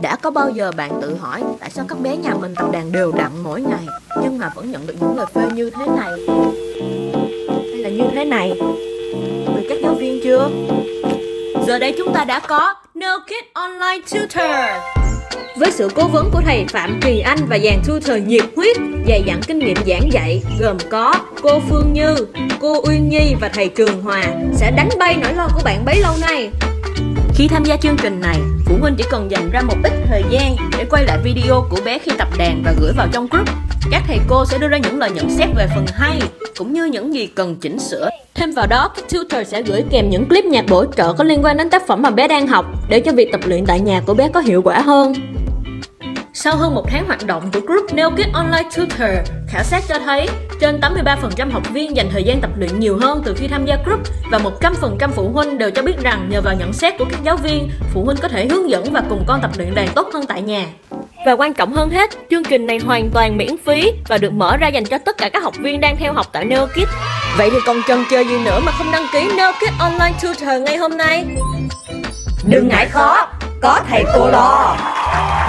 Đã có bao giờ bạn tự hỏi tại sao các bé nhà mình tập đàn đều đặn mỗi ngày nhưng mà vẫn nhận được những lời phê như thế này hay là như thế này từ các giáo viên chưa? Giờ đây chúng ta đã có Neokid Online Tutor. Với sự cố vấn của thầy Phạm Kỳ Anh và dàn tutor nhiệt huyết, dày dặn kinh nghiệm giảng dạy, gồm có cô Phương Như, cô Uyên Nhi và thầy Trường Hòa sẽ đánh bay nỗi lo của bạn bấy lâu nay. Khi tham gia chương trình này, phụ huynh chỉ cần dành ra một ít thời gian để quay lại video của bé khi tập đàn và gửi vào trong group. Các thầy cô sẽ đưa ra những lời nhận xét về phần hay, cũng như những gì cần chỉnh sửa. Thêm vào đó, các tutor sẽ gửi kèm những clip nhạc bổ trợ có liên quan đến tác phẩm mà bé đang học để cho việc tập luyện tại nhà của bé có hiệu quả hơn. Sau hơn một tháng hoạt động của group Neokid Online Tutor, khảo sát cho thấy trên 83% học viên dành thời gian tập luyện nhiều hơn từ khi tham gia group và 100% phụ huynh đều cho biết rằng nhờ vào nhận xét của các giáo viên, phụ huynh có thể hướng dẫn và cùng con tập luyện đàn tốt hơn tại nhà. Và quan trọng hơn hết, chương trình này hoàn toàn miễn phí và được mở ra dành cho tất cả các học viên đang theo học tại Neokid. Vậy thì còn chần chờ gì nữa mà không đăng ký Neokid Online Tutor ngay hôm nay? Đừng ngại khó, có thầy cô lo.